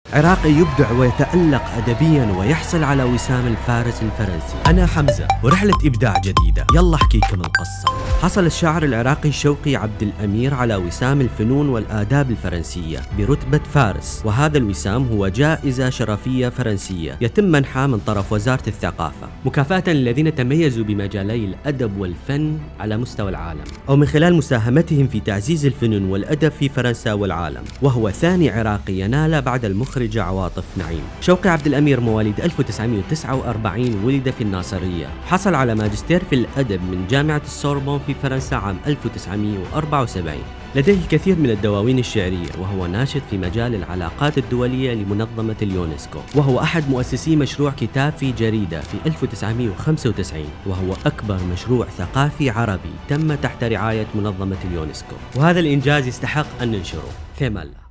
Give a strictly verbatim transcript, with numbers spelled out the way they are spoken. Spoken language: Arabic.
عراقي يبدع ويتألق أدبيا ويحصل على وسام الفارس الفرنسي. أنا حمزة ورحلة إبداع جديدة، يلا أحكيكم القصة. حصل الشاعر العراقي شوقي عبد الأمير على وسام الفنون والآداب الفرنسية برتبة فارس، وهذا الوسام هو جائزة شرفية فرنسية يتم منحها من طرف وزارة الثقافة مكافأة للذين تميزوا بمجالي الأدب والفن على مستوى العالم، أو من خلال مساهمتهم في تعزيز الفنون والأدب في فرنسا والعالم. وهو ثاني عراقي ينال بعد المخرجة عواطف نعيم. شوقي عبد الأمير مواليد ألف وتسعمئة وتسعة وأربعين، ولد في الناصرية. حصل على ماجستير في الأدب من جامعة السوربون في فرنسا عام ألف وتسعمئة وأربعة وسبعين. لديه الكثير من الدواوين الشعرية، وهو ناشط في مجال العلاقات الدولية لمنظمة اليونسكو، وهو أحد مؤسسي مشروع كتاب في جريدة في ألف وتسعمئة وخمسة وتسعين، وهو أكبر مشروع ثقافي عربي تم تحت رعاية منظمة اليونسكو، وهذا الإنجاز يستحق أن ننشره. في أمان الله.